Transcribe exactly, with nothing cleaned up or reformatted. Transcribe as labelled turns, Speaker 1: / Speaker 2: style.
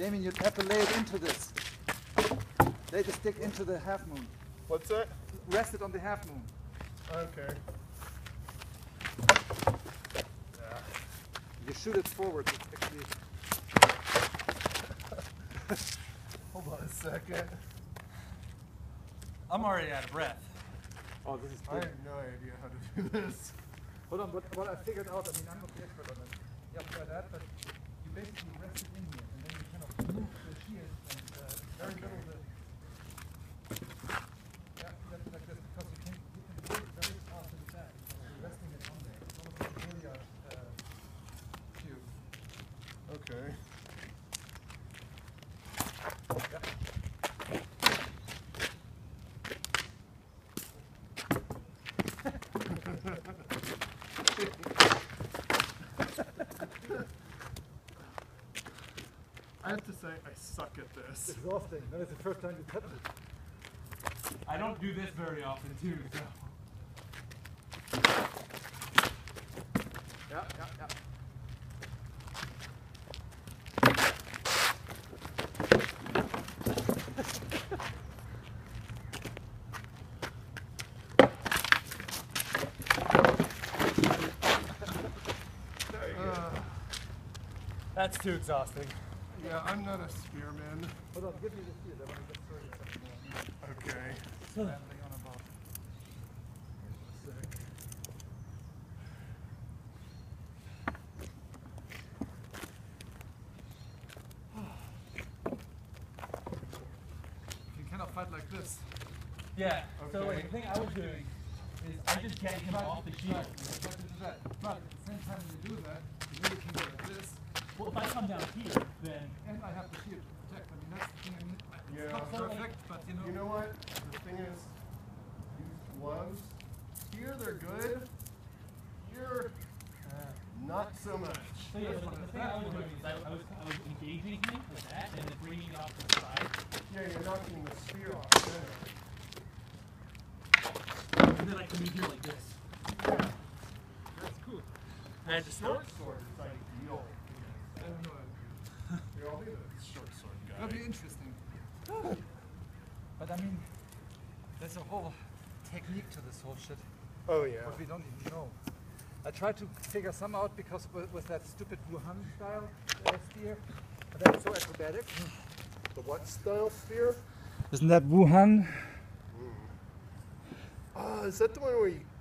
Speaker 1: Damien, you'd have to lay it into this. Lay the stick into the half moon.
Speaker 2: What's that?
Speaker 1: Rest it on the half moon.
Speaker 2: Okay. Yeah.
Speaker 1: You shoot it forward. It's actually.
Speaker 2: Hold on a second.
Speaker 3: I'm already out of breath.
Speaker 1: Oh, this is
Speaker 2: I
Speaker 1: good.
Speaker 2: have no idea how to do this.
Speaker 1: Hold on, what, what I figured out, I mean, I'm not the expert on it. Yeah, try that, but you basically rest it in here, and then you kind of move the shears, and uh, very
Speaker 2: Okay.
Speaker 1: little the. Yeah, that's like this, because you can, you can do it very fast in the back. So you're resting it on there. It's almost like a billiard uh, cue.
Speaker 2: Okay. I have to say, I suck at this.
Speaker 1: Exhausting. That is the first time you touch it.
Speaker 3: I don't do this very often too, so.
Speaker 1: Yeah, yeah, yeah.
Speaker 2: There you go.
Speaker 3: That's too exhausting.
Speaker 2: Yeah, I'm not a spearman.
Speaker 1: Hold on, give me the shears. I want to just throw you something more.
Speaker 2: Okay.
Speaker 1: Rambling on about. Sick. You cannot fight like this.
Speaker 3: Yeah. So
Speaker 2: Okay.
Speaker 3: like, the thing I was doing is I just get him off the shield.
Speaker 1: Right, you have to do that. But at the same time when you do that, you really can go like this.
Speaker 3: Well, if I come down here, then
Speaker 1: And I have the shield to protect. I mean, that's the thing. I mean,
Speaker 2: Yeah.
Speaker 1: it's not perfect, but you know.
Speaker 2: You know what? The thing is, these gloves, here they're good. Here, not so much.
Speaker 3: so yeah. So the thing I was doing is I, I was I was engaging him with that and then bringing it off to the side,
Speaker 2: Yeah, you're knocking the spear off.
Speaker 3: and then I come in here like this.
Speaker 2: Yeah.
Speaker 1: That's cool.
Speaker 3: And just
Speaker 2: Short sword is ideal.
Speaker 1: I don't know.
Speaker 2: Here, I'll be the short sword guy.
Speaker 1: That'd be interesting. But I mean, there's a whole technique to this whole shit,
Speaker 2: Oh yeah.
Speaker 1: what we don't even know. I tried to figure some out because with, with that stupid Wuhan style uh, spear, but that's so acrobatic.
Speaker 2: The what style spear?
Speaker 1: Isn't that Wuhan?
Speaker 2: Ah, is that the one where you